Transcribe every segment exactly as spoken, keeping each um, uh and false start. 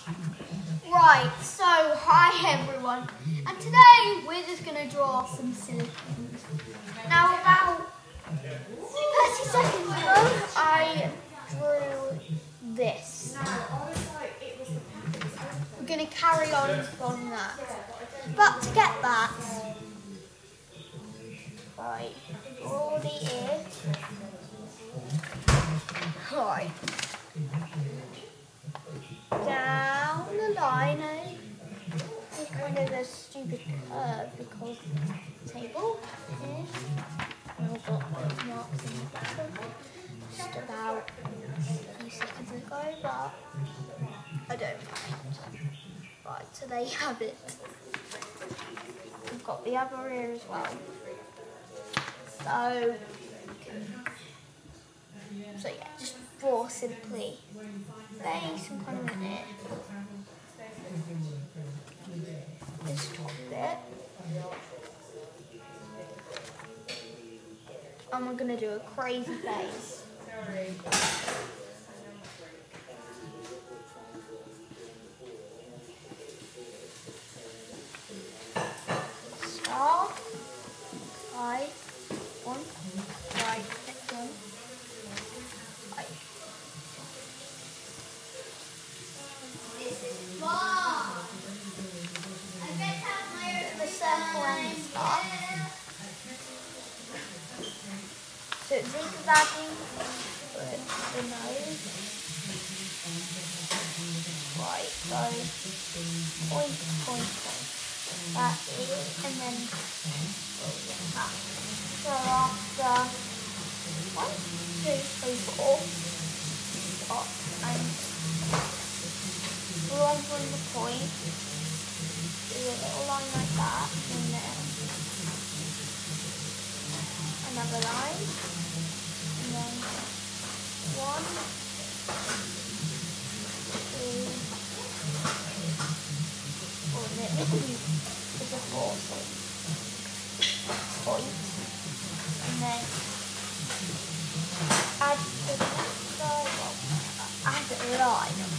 Right, so hi everyone, and today we're just going to draw some silicons. Now about thirty seconds ago I drew this. We're going to carry on from that. But to get that, right, draw the ear. Right. Down the line, eh? It's kind of a stupid curve because the table is, and I've got those marks in the bottom just about a few seconds ago, but I don't mind. Right, so there you have it. We've got the other ear as well. So, so yeah, just draw simply. Face and kind of in it. This top bit. And we're going to do a crazy face. Start. Right. One. Right. Next one. Right. The circle and the start. So it's zigzagging with the nose. Right, so point, point, point. That is, and then that. So after one, two, three, four, stop and wrong from the point. Do a little line like that, and then another line, and then one, two, oh, and then this is a four, so point, and then add the next side, well, add a line.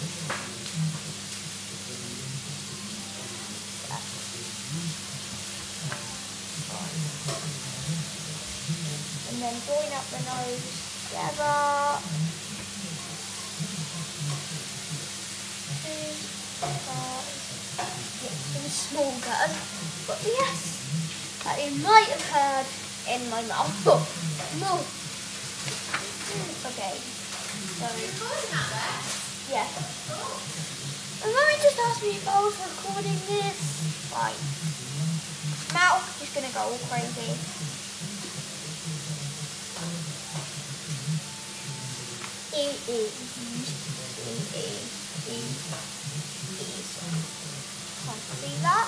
And then join up the nose together. Two, five, six, and a small gun. But yes, that it might have heard in my mouth. No. Okay. So yeah. And Mummy just asked me if I was recording this. Right. Mouth is gonna go all crazy. E, E, E, E, E, E. Can't see that.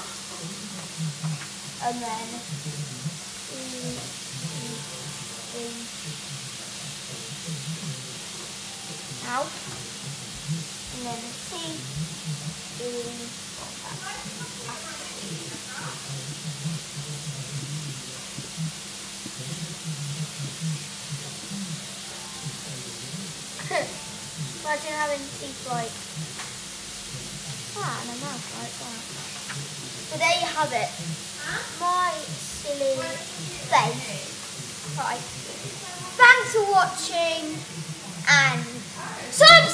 And then E, E, E. Out. And then C, E, Imagine having teeth like that and a mouth like that. So there you have it. My silly face. Right. Thanks for watching and subscribe!